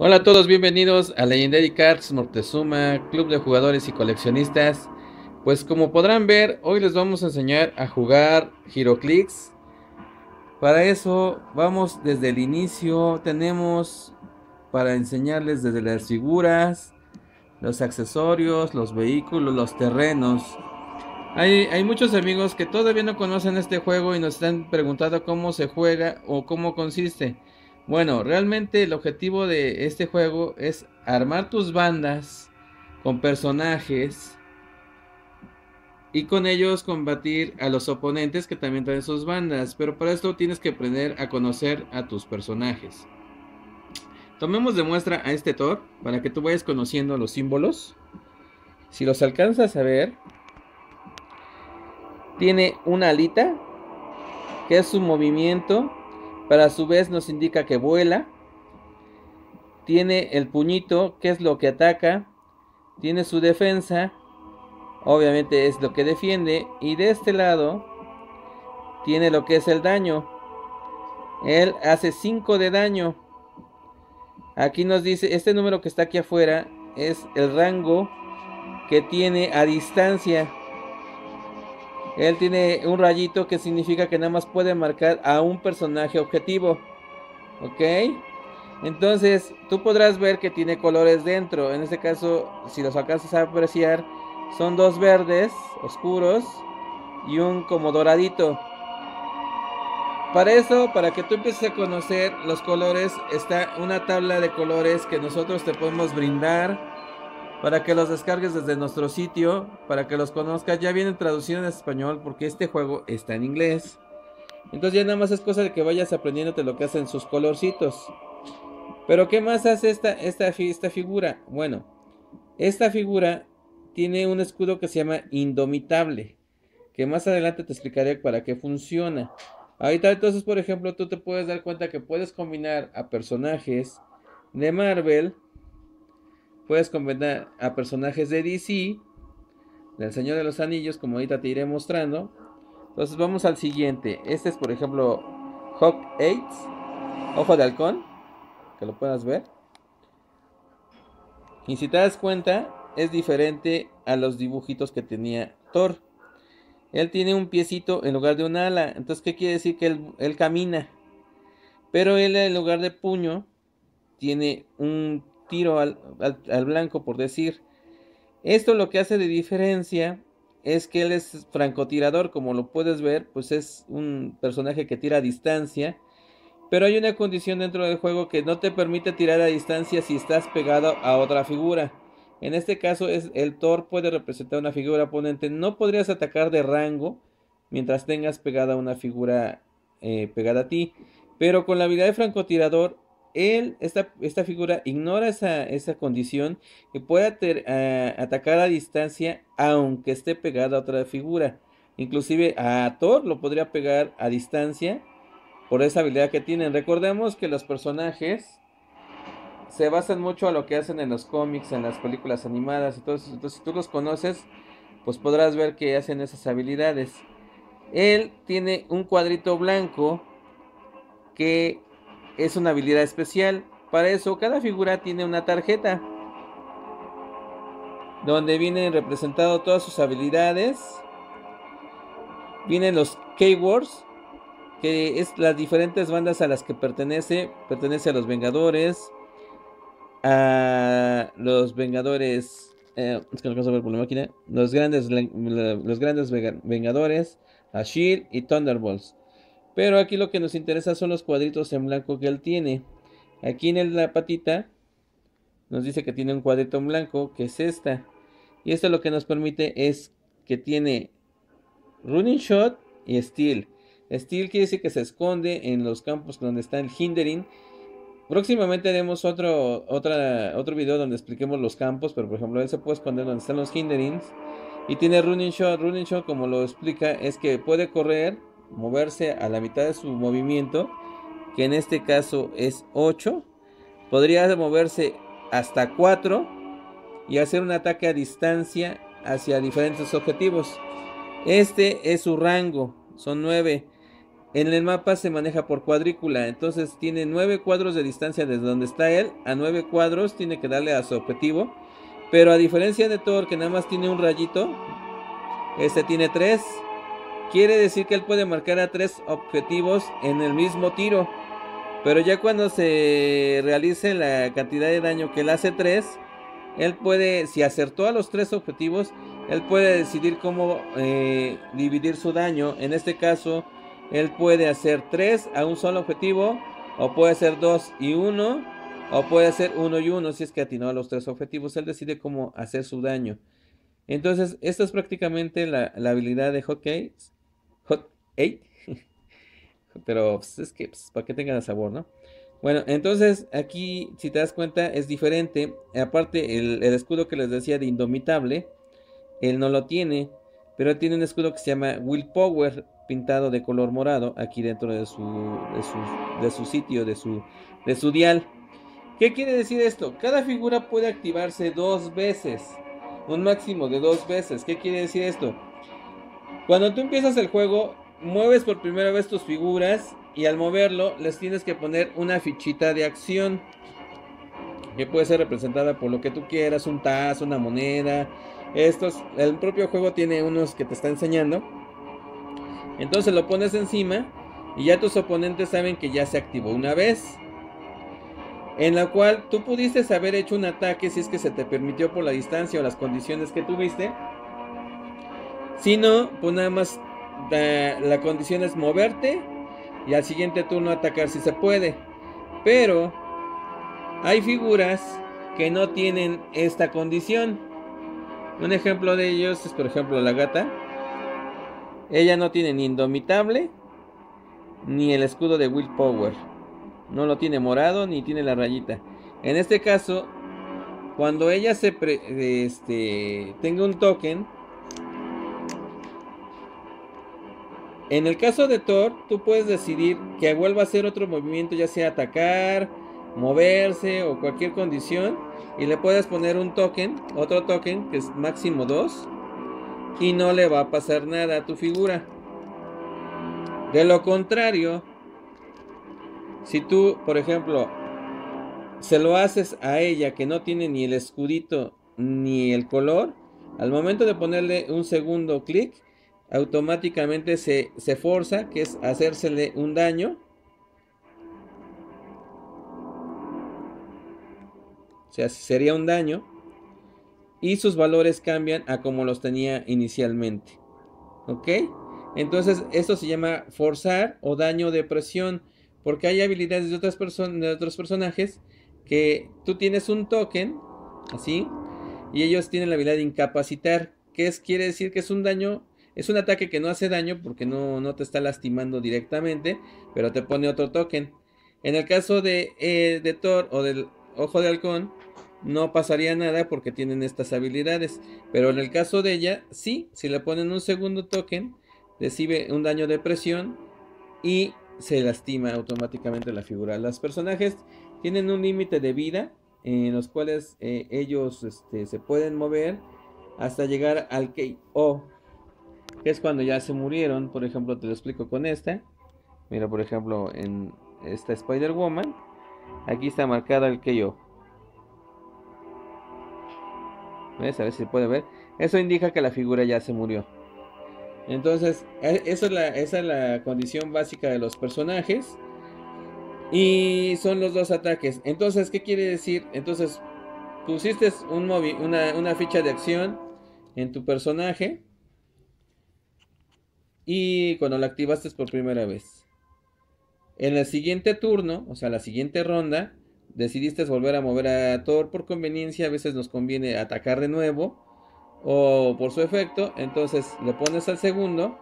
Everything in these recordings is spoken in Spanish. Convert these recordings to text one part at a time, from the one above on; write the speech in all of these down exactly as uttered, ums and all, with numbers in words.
Hola a todos, bienvenidos a Legendary Cards Moctezuma, Club de Jugadores y Coleccionistas. Pues como podrán ver, hoy les vamos a enseñar a jugar HeroClix. Para eso vamos desde el inicio, tenemos para enseñarles desde las figuras, los accesorios, los vehículos, los terrenos. Hay, hay muchos amigos que todavía no conocen este juego y nos están preguntando cómo se juega o cómo consiste. Bueno, realmente el objetivo de este juego es armar tus bandas con personajes y con ellos combatir a los oponentes que también traen sus bandas. Pero para esto tienes que aprender a conocer a tus personajes. Tomemos de muestra a este Thor para que tú vayas conociendo los símbolos. Si los alcanzas a ver, tiene una alita, que es su movimiento, pero a su vez nos indica que vuela. Tiene el puñito, que es lo que ataca. Tiene su defensa, obviamente es lo que defiende. Y de este lado tiene lo que es el daño. Él hace cinco de daño. Aquí nos dice, este número que está aquí afuera es el rango que tiene a distancia. Él tiene un rayito que significa que nada más puede marcar a un personaje objetivo. ¿Ok? Entonces tú podrás ver que tiene colores dentro. En este caso, si los alcanzas a apreciar, son dos verdes oscuros y un como doradito. Para eso, para que tú empieces a conocer los colores, está una tabla de colores que nosotros te podemos brindar para que los descargues desde nuestro sitio, para que los conozcas. Ya vienen traducidos en español porque este juego está en inglés. Entonces ya nada más es cosa de que vayas aprendiéndote lo que hacen sus colorcitos. Pero ¿qué más hace esta, esta, esta figura? Bueno, esta figura tiene un escudo que se llama Indomitable, que más adelante te explicaré para qué funciona. Ahorita entonces, por ejemplo, tú te puedes dar cuenta que puedes combinar a personajes de Marvel, puedes combinar a personajes de D C, del Señor de los Anillos, como ahorita te iré mostrando. Entonces vamos al siguiente. Este es, por ejemplo, Hawkeye, Ojo de Halcón, que lo puedas ver. Y si te das cuenta, es diferente a los dibujitos que tenía Thor. Él tiene un piecito en lugar de un ala. Entonces, ¿qué quiere decir? Que él, él camina. Pero él en lugar de puño, tiene un tiro al, al, al blanco, por decir. Esto lo que hace de diferencia es que él es francotirador, como lo puedes ver, pues es un personaje que tira a distancia. Pero hay una condición dentro del juego que no te permite tirar a distancia si estás pegado a otra figura. En este caso es el Thor puede representar una figura oponente. No podrías atacar de rango mientras tengas pegada una figura eh, pegada a ti. Pero con la habilidad de francotirador, él, esta, esta figura ignora esa, esa condición y puede ter, uh, atacar a distancia aunque esté pegada a otra figura. Inclusive a Thor lo podría pegar a distancia por esa habilidad que tienen. Recordemos que los personajes se basan mucho a lo que hacen en los cómics, en las películas animadas. Entonces, entonces si tú los conoces, pues podrás ver que hacen esas habilidades. Él tiene un cuadrito blanco que es una habilidad especial. Para eso, cada figura tiene una tarjeta donde vienen representadas todas sus habilidades. Vienen los keywords, que es las diferentes bandas a las que pertenece. Pertenece a los Vengadores, a los Vengadores, eh, es que no alcanzo a ver por la máquina, los grandes, los grandes Vengadores, a Shield y Thunderbolts. Pero aquí lo que nos interesa son los cuadritos en blanco que él tiene. Aquí en la patita nos dice que tiene un cuadrito en blanco, que es esta. Y esto lo que nos permite es que tiene Running Shot y Steel. Steel quiere decir que se esconde en los campos donde está el Hindering. Próximamente haremos otro, otra, otro video donde expliquemos los campos, pero por ejemplo él se puede esconder donde están los Hinderings. Y tiene Running Shot. Running Shot, como lo explica, es que puede correr, moverse a la mitad de su movimiento, que en este caso es ocho. Podría moverse hasta cuatro y hacer un ataque a distancia hacia diferentes objetivos. Este es su rango, son nueve. en el mapa se maneja por cuadrícula, entonces tiene nueve cuadros de distancia desde donde está él, a nueve cuadros tiene que darle a su objetivo, pero a diferencia de Thor, que nada más tiene un rayito, este tiene tres, quiere decir que él puede marcar a tres objetivos en el mismo tiro, pero ya cuando se realice la cantidad de daño que él hace tres, él puede, si acertó a los tres objetivos, él puede decidir cómo eh, dividir su daño. En este caso, él puede hacer tres a un solo objetivo, o puede hacer dos y uno, o puede hacer uno y uno si es que atinó a los tres objetivos. Él decide cómo hacer su daño. Entonces, esta es prácticamente la, la habilidad de Hot Cakes. Hot eight. Pero pues, es que pues, para que tengan sabor, ¿no? Bueno, entonces aquí, si te das cuenta, es diferente. Aparte, el, el escudo que les decía de Indomitable, él no lo tiene, pero tiene un escudo que se llama Willpower, pintado de color morado, aquí dentro de su, de su, de su sitio, de su, de su dial. ¿Qué quiere decir esto? Cada figura puede activarse dos veces, un máximo de dos veces. ¿Qué quiere decir esto? Cuando tú empiezas el juego, mueves por primera vez tus figuras y al moverlo les tienes que poner una fichita de acción que puede ser representada por lo que tú quieras, un tazo, una moneda. Estos, el propio juego tiene unos que te está enseñando. Entonces lo pones encima y ya tus oponentes saben que ya se activó una vez, en la cual tú pudiste haber hecho un ataque si es que se te permitió por la distancia o las condiciones que tuviste. Si no, pues nada más la, la condición es moverte y al siguiente turno atacar si se puede. Pero hay figuras que no tienen esta condición. Un ejemplo de ellos es por ejemplo la gata. Ella no tiene ni Indomitable ni el escudo de Willpower. No lo tiene morado ni tiene la rayita. En este caso, cuando ella se pre, este, tenga un token, en el caso de Thor, tú puedes decidir que vuelva a hacer otro movimiento, ya sea atacar, moverse o cualquier condición, y le puedes poner un token, otro token que es máximo dos, y no le va a pasar nada a tu figura. De lo contrario, si tú, por ejemplo, se lo haces a ella que no tiene ni el escudito ni el color, al momento de ponerle un segundo clic, automáticamente se, se forza, que es hacérsele un daño. O sea, sería un daño. Y sus valores cambian a como los tenía inicialmente. ¿Ok? Entonces, esto se llama forzar o daño de presión. Porque hay habilidades de, otras de otros personajes que tú tienes un token, así, y ellos tienen la habilidad de incapacitar. Que es, quiere decir que es un daño, es un ataque que no hace daño porque no, no te está lastimando directamente, pero te pone otro token. En el caso de, eh, de Thor o del Ojo de Halcón, no pasaría nada porque tienen estas habilidades. Pero en el caso de ella, sí, si le ponen un segundo token, recibe un daño de presión y se lastima automáticamente la figura. Los personajes tienen un límite de vida en los cuales eh, ellos este, se pueden mover hasta llegar al K O, que es cuando ya se murieron. Por ejemplo, te lo explico con esta. Mira, por ejemplo, en esta Spider-Woman, aquí está marcada el K O. ¿Ves? A ver si se puede ver. Eso indica que la figura ya se murió. Entonces, eso es la, esa es la condición básica de los personajes. Y son los dos ataques. Entonces, ¿qué quiere decir? Entonces, pusiste un movi una, una ficha de acción en tu personaje. Y cuando la activaste por primera vez. En el siguiente turno, o sea, la siguiente ronda, decidiste volver a mover a Thor por conveniencia. A veces nos conviene atacar de nuevo, o por su efecto. Entonces le pones al segundo.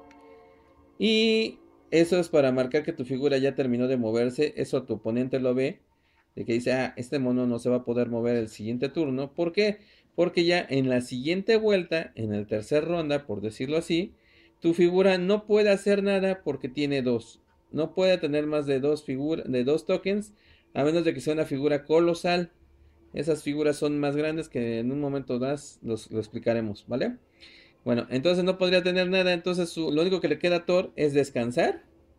Y eso es para marcar que tu figura ya terminó de moverse. Eso tu oponente lo ve, de que dice, ah, este mono no se va a poder mover el siguiente turno. ¿Por qué? Porque ya en la siguiente vuelta, en el tercer ronda, por decirlo así, tu figura no puede hacer nada porque tiene dos. No puede tener más de dos figuras, de dos tokens, a menos de que sea una figura colosal. Esas figuras son más grandes que en un momento más los, lo explicaremos, ¿vale? Bueno, entonces no podría tener nada. Entonces su, lo único que le queda a Thor es descansar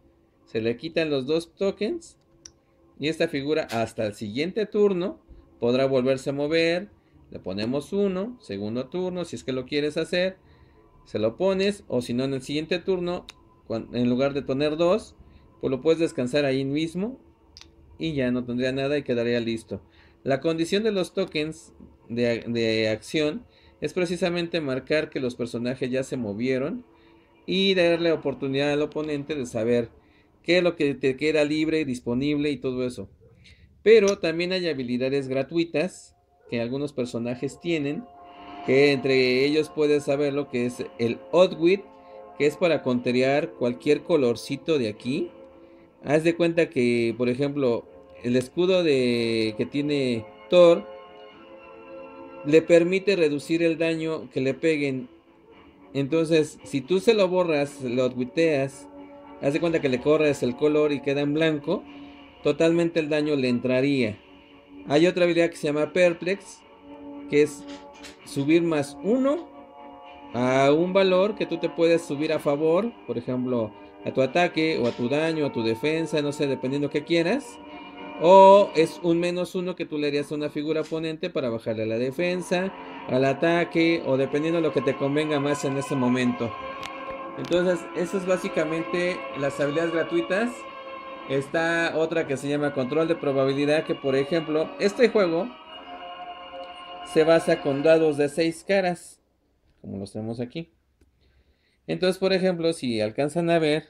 se le quitan los dos tokens y esta figura hasta el siguiente turno podrá volverse a mover. Le ponemos uno, segundo turno, si es que lo quieres hacer, se lo pones, o si no en el siguiente turno, en lugar de poner dos, pues lo puedes descansar ahí mismo y ya no tendría nada y quedaría listo. La condición de los tokens de, de acción es precisamente marcar que los personajes ya se movieron y darle oportunidad al oponente de saber qué es lo que te queda libre, disponible y todo eso. Pero también hay habilidades gratuitas que algunos personajes tienen, que entre ellos puedes saber lo que es el Outwit, que es para contrariar cualquier colorcito de aquí. Haz de cuenta que, por ejemplo, el escudo de que tiene Thor le permite reducir el daño que le peguen. Entonces, si tú se lo borras, lo outwiteas, haz de cuenta que le corres el color y queda en blanco, totalmente el daño le entraría. Hay otra habilidad que se llama Perplex, que es subir más uno a un valor que tú te puedes subir a favor, por ejemplo, a tu ataque o a tu daño, a tu defensa, no sé, dependiendo que quieras. O es un menos uno que tú le harías a una figura oponente para bajarle a la defensa, al ataque, o dependiendo de lo que te convenga más en ese momento. Entonces, eso es básicamente las habilidades gratuitas. Está otra que se llama control de probabilidad, que por ejemplo, este juego se basa con dados de seis caras, como los tenemos aquí. Entonces, por ejemplo, si alcanzan a ver,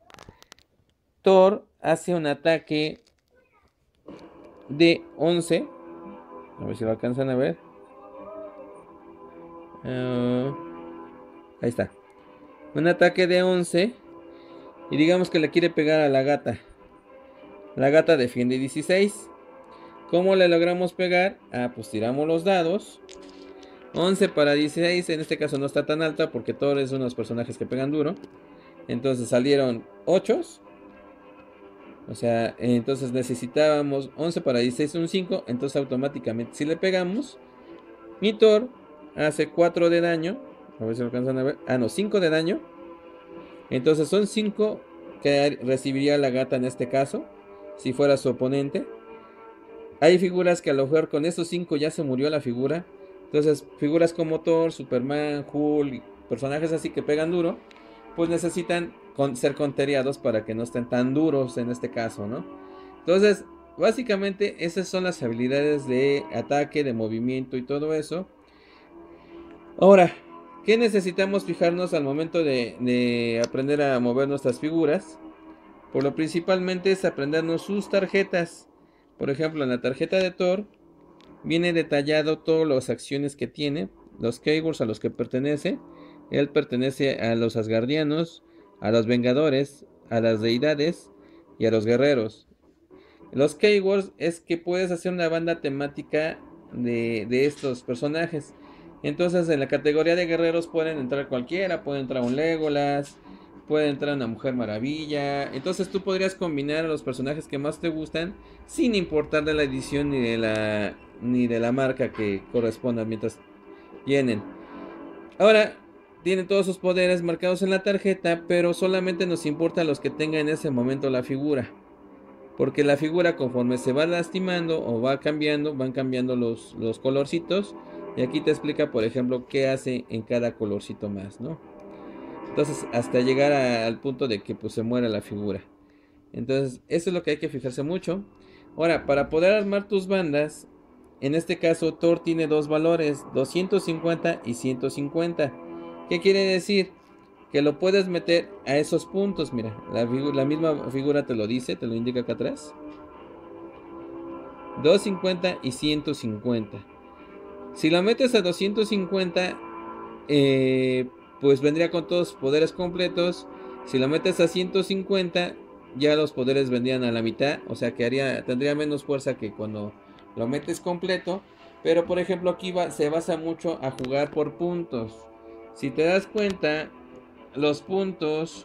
Thor hace un ataque de once. A ver si lo alcanzan a ver. Uh, ahí está. Un ataque de once. Y digamos que le quiere pegar a la gata. La gata defiende dieciséis. ¿Cómo le logramos pegar? Ah, pues tiramos los dados. once para dieciséis. En este caso no está tan alta porque Thor es uno de los personajes que pegan duro. Entonces salieron ocho. O sea, entonces necesitábamos once para dieciséis, un cinco. Entonces automáticamente si le pegamos, mi Thor hace cuatro de daño. A ver si lo alcanzan a ver. Ah, no, cinco de daño. Entonces son cinco que recibiría la gata en este caso, si fuera su oponente. Hay figuras que a lo mejor con esos cinco ya se murió la figura. Entonces figuras como Thor, Superman, Hulk, personajes así que pegan duro, pues necesitan con, ser conteriados para que no estén tan duros en este caso, ¿no? Entonces, básicamente esas son las habilidades de ataque, de movimiento y todo eso. Ahora, ¿qué necesitamos fijarnos al momento de, de aprender a mover nuestras figuras? Por lo principalmente es aprendernos sus tarjetas. Por ejemplo, en la tarjeta de Thor viene detallado todas las acciones que tiene, los keywords a los que pertenece. Él pertenece a los asgardianos, a los vengadores, a las deidades y a los guerreros. Los keywords es que puedes hacer una banda temática de, de estos personajes. Entonces en la categoría de guerreros pueden entrar cualquiera, puede entrar un Legolas, puede entrar una Mujer Maravilla. Entonces tú podrías combinar a los personajes que más te gustan sin importar de la edición ni de la, ni de la marca que corresponda mientras vienen. Ahora, tienen todos sus poderes marcados en la tarjeta, pero solamente nos importa los que tenga en ese momento la figura. Porque la figura conforme se va lastimando o va cambiando, van cambiando los, los colorcitos. Y aquí te explica, por ejemplo, qué hace en cada colorcito más, ¿no? Entonces, hasta llegar a, al punto de que pues se muera la figura. Entonces, eso es lo que hay que fijarse mucho. Ahora, para poder armar tus bandas, en este caso Thor tiene dos valores, doscientos cincuenta y ciento cincuenta. ¿Qué quiere decir? Que lo puedes meter a esos puntos. Mira, la, la misma figura te lo dice, te lo indica acá atrás. doscientos cincuenta y ciento cincuenta. Si lo metes a doscientos cincuenta, eh, pues vendría con todos los poderes completos. Si lo metes a ciento cincuenta, ya los poderes vendrían a la mitad. O sea que haría, tendría menos fuerza que cuando lo metes completo. Pero por ejemplo aquí va, se basa mucho a jugar por puntos. Si te das cuenta, los puntos,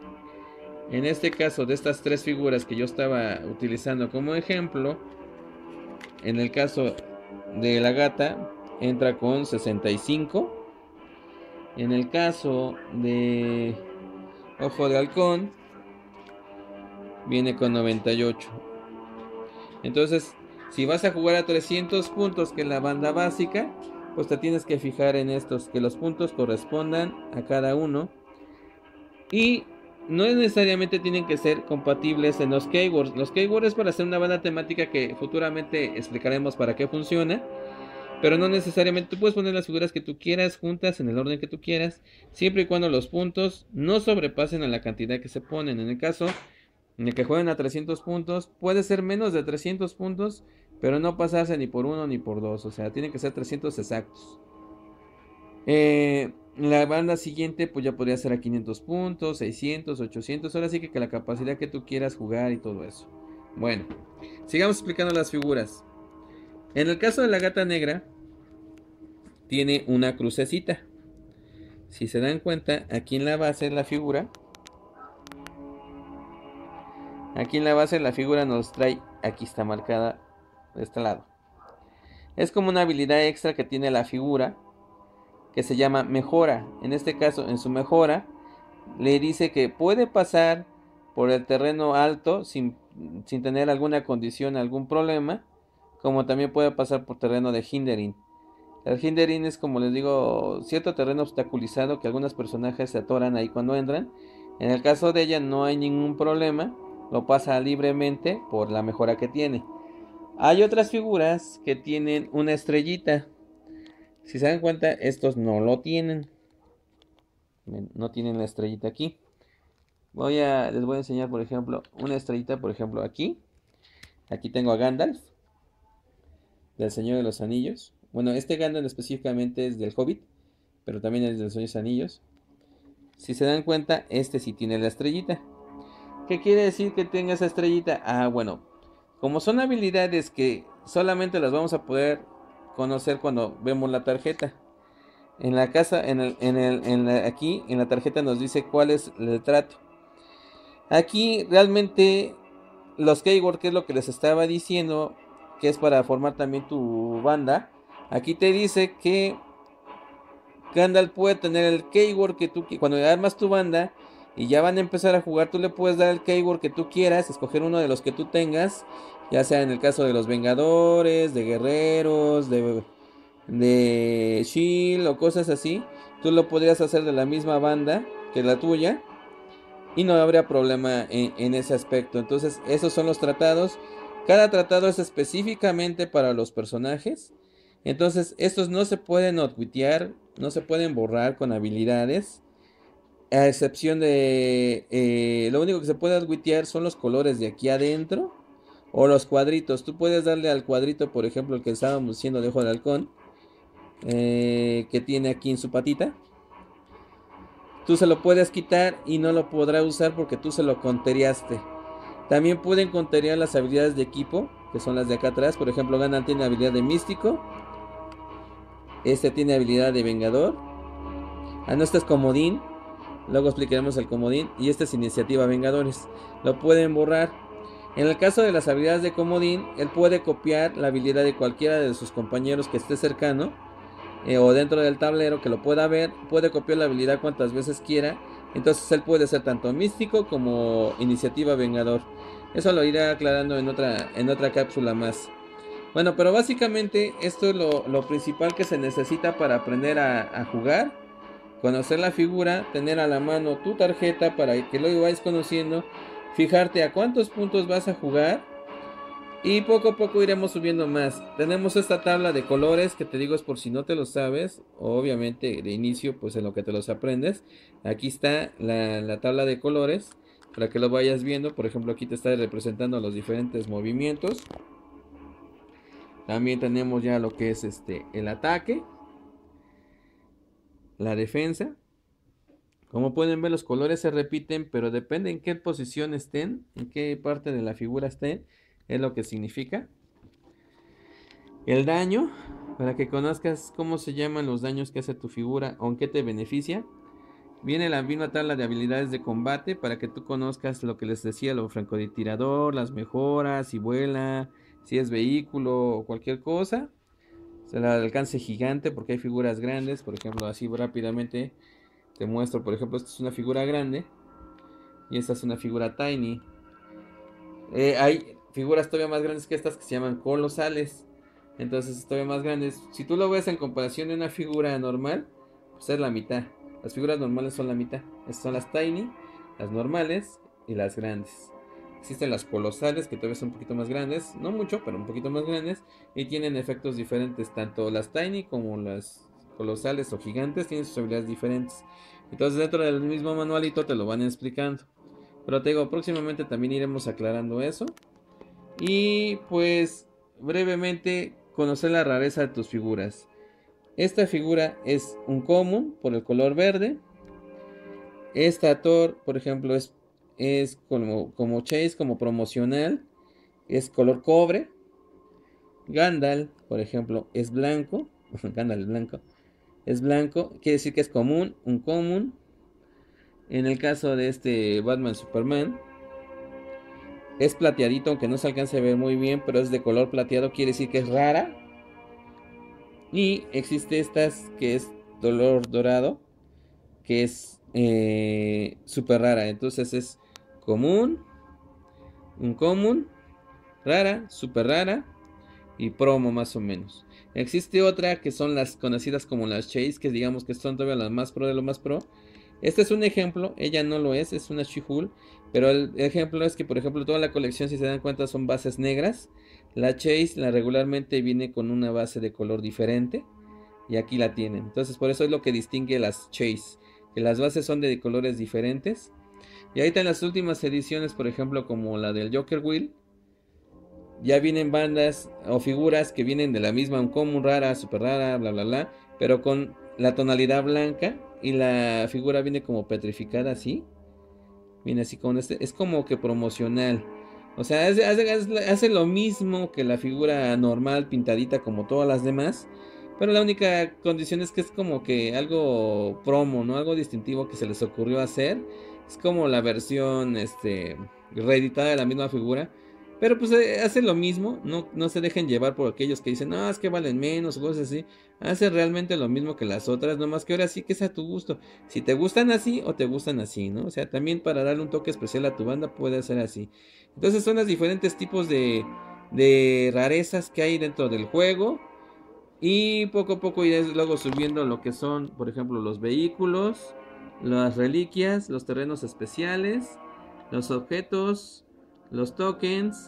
en este caso de estas tres figuras que yo estaba utilizando como ejemplo, en el caso de la gata entra con sesenta y cinco. En el caso de Ojo de Halcón viene con noventa y ocho. Entonces, si vas a jugar a trescientos puntos, que es la banda básica, pues te tienes que fijar en estos, que los puntos correspondan a cada uno. Y no necesariamente tienen que ser compatibles en los keywords. Los keywords es para hacer una banda temática que futuramente explicaremos para qué funciona. Pero no necesariamente, tú puedes poner las figuras que tú quieras juntas en el orden que tú quieras, siempre y cuando los puntos no sobrepasen a la cantidad que se ponen. En el caso en el que jueguen a trescientos puntos, puede ser menos de trescientos puntos, pero no pasarse ni por uno ni por dos. O sea, tienen que ser trescientos exactos. Eh, la banda siguiente pues ya podría ser a quinientos puntos, seiscientos, ochocientos. Ahora sí que, que la capacidad que tú quieras jugar y todo eso. Bueno, sigamos explicando las figuras. En el caso de la gata negra, tiene una crucecita. Si se dan cuenta, aquí en la base de la figura, aquí en la base de la figura nos trae, aquí está marcada de este lado. Es como una habilidad extra que tiene la figura, que se llama mejora. En este caso, en su mejora, le dice que puede pasar por el terreno alto sin, sin tener alguna condición, algún problema, como también puede pasar por terreno de hindering. El hindering es, como les digo, cierto terreno obstaculizado que algunos personajes se atoran ahí cuando entran. En el caso de ella no hay ningún problema, lo pasa libremente por la mejora que tiene. Hay otras figuras que tienen una estrellita. Si se dan cuenta, estos no lo tienen. No tienen la estrellita aquí. Voy a, les voy a enseñar, por ejemplo, una estrellita, por ejemplo, aquí. Aquí tengo a Gandalf, del Señor de los Anillos. Bueno, este Gandalf específicamente es del Hobbit, pero también es del Señor de los Anillos. Si se dan cuenta, este sí tiene la estrellita. ¿Qué quiere decir que tenga esa estrellita? Ah, bueno, como son habilidades que solamente las vamos a poder conocer cuando vemos la tarjeta. En la casa, en el, en el, en la, aquí, en la tarjeta nos dice cuál es el trato. Aquí realmente los keywords, que es lo que les estaba diciendo, que es para formar también tu banda. Aquí te dice que Gandalf puede tener el keyword que tú, cuando armas tu banda y ya van a empezar a jugar, tú le puedes dar el keyword que tú quieras, escoger uno de los que tú tengas, ya sea en el caso de los Vengadores, de Guerreros, de, de Shield o cosas así. Tú lo podrías hacer de la misma banda que la tuya y no habría problema en, en ese aspecto. Entonces, esos son los tratados. Cada tratado es específicamente para los personajes. Entonces, estos no se pueden outwitear, no se pueden borrar con habilidades. A excepción de... Eh, lo único que se puede outwitear son los colores de aquí adentro. O los cuadritos. Tú puedes darle al cuadrito, por ejemplo, el que estábamos diciendo de Ojo de Halcón. Eh, que tiene aquí en su patita. Tú se lo puedes quitar y no lo podrá usar porque tú se lo conteriaste. También pueden conteriar las habilidades de equipo, que son las de acá atrás. Por ejemplo, Gandalf tiene habilidad de místico. Este tiene habilidad de vengador. Ah, no, este es comodín. Luego explicaremos el comodín. Y este es iniciativa vengadores. Lo pueden borrar. En el caso de las habilidades de comodín, él puede copiar la habilidad de cualquiera de sus compañeros que esté cercano. Eh, o dentro del tablero, que lo pueda ver. Puede copiar la habilidad cuantas veces quiera. Entonces él puede ser tanto místico como iniciativa vengador. Eso lo iré aclarando en otra, en otra cápsula más. Bueno, pero básicamente esto es lo, lo principal que se necesita para aprender a, a jugar. Conocer la figura, tener a la mano tu tarjeta para que lo vayas conociendo. Fijarte a cuántos puntos vas a jugar. Y poco a poco iremos subiendo más. Tenemos esta tabla de colores que te digo es por si no te lo sabes. Obviamente de inicio pues en lo que te los aprendes. Aquí está la, la tabla de colores para que lo vayas viendo. Por ejemplo, aquí te está representando los diferentes movimientos. También tenemos ya lo que es este el ataque, la defensa. Como pueden ver, los colores se repiten, pero depende en qué posición estén, en qué parte de la figura estén, es lo que significa. El daño, para que conozcas cómo se llaman los daños que hace tu figura o en qué te beneficia. Viene la misma tabla de habilidades de combate para que tú conozcas lo que les decía, lo francotirador, las mejoras, si vuela, si es vehículo o cualquier cosa. Se le alcance gigante porque hay figuras grandes. Por ejemplo, así rápidamente te muestro. Por ejemplo, esta es una figura grande y esta es una figura tiny. Eh, hay figuras todavía más grandes que estas que se llaman colosales. Entonces, todavía más grandes. Si tú lo ves en comparación de una figura normal, pues es la mitad. Las figuras normales son la mitad. Estas son las tiny, las normales y las grandes. Existen las colosales que todavía son un poquito más grandes. No mucho, pero un poquito más grandes. Y tienen efectos diferentes. Tanto las tiny como las colosales o gigantes tienen sus habilidades diferentes. Entonces, dentro del mismo manualito te lo van explicando. Pero te digo, próximamente también iremos aclarando eso. Y pues brevemente conocer la rareza de tus figuras. Esta figura es un común por el color verde. Esta Thor, por ejemplo, es, es como, como Chase, como promocional. Es color cobre. Gandalf, por ejemplo, es blanco. Gandalf es blanco. Es blanco, quiere decir que es común, un común. En el caso de este Batman Superman, es plateadito, aunque no se alcance a ver muy bien, pero es de color plateado, quiere decir que es rara. Y existe estas que es color dorado, que es eh, súper rara. Entonces es común, un común, rara, súper rara y promo más o menos. Existe otra que son las conocidas como las Chase, que digamos que son todavía las más pro de lo más pro. Este es un ejemplo, ella no lo es, es una She-Hulk, pero el ejemplo es que, por ejemplo, toda la colección, si se dan cuenta, son bases negras. La Chase, la regularmente viene con una base de color diferente, y aquí la tienen. Entonces, por eso es lo que distingue las Chase, que las bases son de colores diferentes. Y ahorita en las últimas ediciones, por ejemplo, como la del Joker Wheel, ya vienen bandas o figuras que vienen de la misma, un común rara, super rara, bla bla bla, pero con la tonalidad blanca y la figura viene como petrificada así. Viene así con este, es como que promocional. O sea, hace, hace, hace lo mismo que la figura normal pintadita como todas las demás. Pero la única condición es que es como que algo promo, ¿no? Algo distintivo que se les ocurrió hacer. Es como la versión este reeditada de la misma figura. Pero pues eh, hace lo mismo, no, no se dejen llevar por aquellos que dicen, no, es que valen menos o cosas así. Hace realmente lo mismo que las otras, nomás que ahora sí que es a tu gusto. Si te gustan así o te gustan así, ¿no? O sea, también para darle un toque especial a tu banda puede ser así. Entonces son los diferentes tipos de, de rarezas que hay dentro del juego. Y poco a poco iré luego subiendo lo que son, por ejemplo, los vehículos, las reliquias, los terrenos especiales, los objetos, los tokens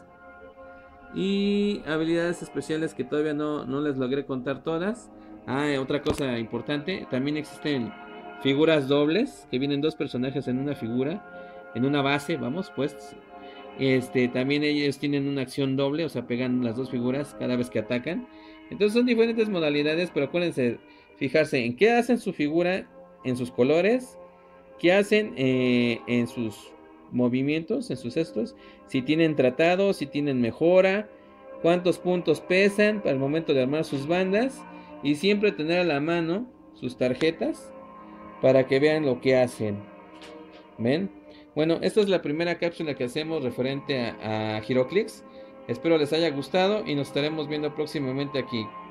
y habilidades especiales que todavía no, no les logré contar todas. Ah, otra cosa importante, también existen figuras dobles, que vienen dos personajes en una figura, en una base, vamos, pues. Este, también ellos tienen una acción doble, o sea, pegan las dos figuras cada vez que atacan. Entonces son diferentes modalidades, pero acuérdense, fijarse en qué hacen su figura, en sus colores, qué hacen eh, en sus movimientos, en sus gestos, si tienen tratado, si tienen mejora, cuántos puntos pesan para el momento de armar sus bandas, y siempre tener a la mano sus tarjetas para que vean lo que hacen. ¿Ven? Bueno, esta es la primera cápsula que hacemos referente a, a HeroClix. Espero les haya gustado y nos estaremos viendo próximamente aquí.